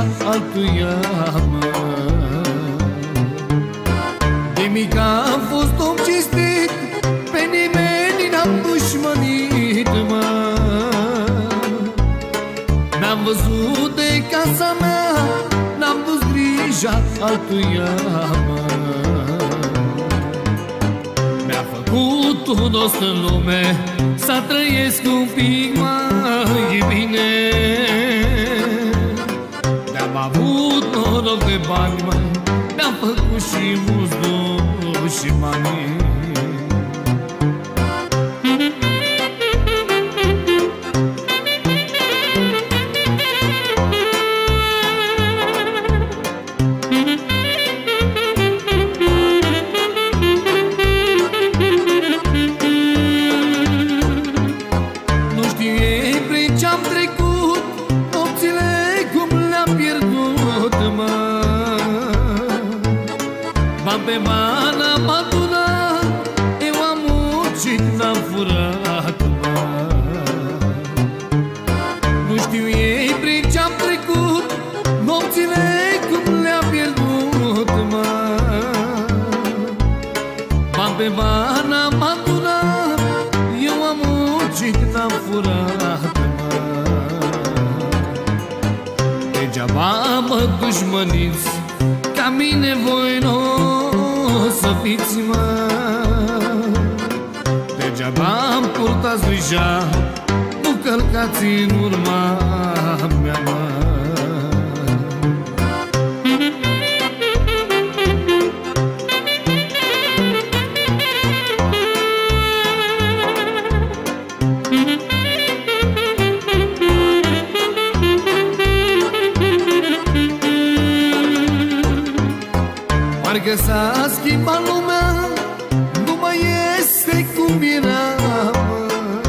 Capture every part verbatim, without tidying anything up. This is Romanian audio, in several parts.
grija altuia, mă. De mic am fost om cinstit, pe nimeni n-am dușmănit, mă. N-am văzut de casa mea, n-am dus grija altuia, mă. Mi-a făcut un dost în lume, să trăiesc un pic mai bine. De-am avut noroc de bani, măi, mi-am făcut și mulți dușmani. Ce-am trecut, nopțile cum le-am pierdut, mă. Bani pe bani am adunat, eu am muncit, n-am furat, mă. Nu știu ei prin ce-am trecut, nopțile cum le-am pierdut, mă. Bani pe bani am adunat, eu am muncit, n-am furat. Degeaba mă dușmăniți, ca mine voi n-o să fiți, mă. Degeaba am purtați grija, nu călcați în urma mea, mă. Parcă s-a schimbat lumea, nu mai este cum era, mă.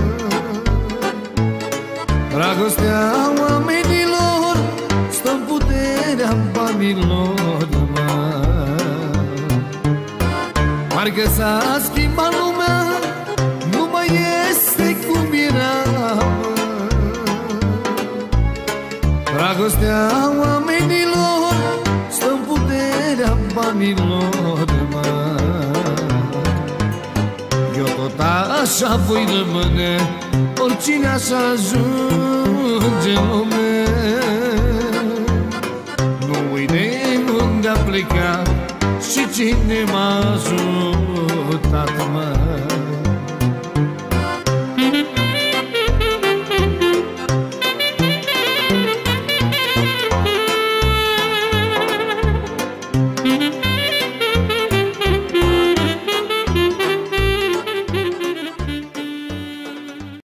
Dragostea oamenilor stă în puterea banilor, mă. Parcă s-a schimbat lumea, nu mai este cum era, mă. Dragostea oamenilor stă în puterea banilor, mă. Eu tot așa voi rămâne, oricine așa ajunge în lume. Nu uite unde a plecat și cine m-a ajutat, mă.